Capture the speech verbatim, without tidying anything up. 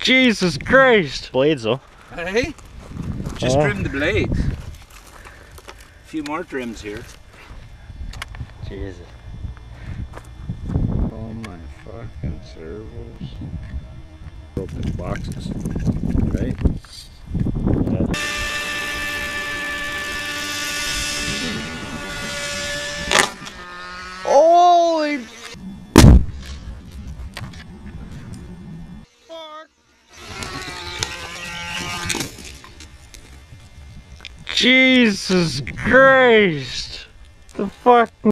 Jesus Christ! Blades though. Hey? Just Oh. trim the blades. A few more trims here. Jesus. Oh my fucking servos. Broken boxes. Right? Yeah. Holy fuck! Jesus Christ! The fuck?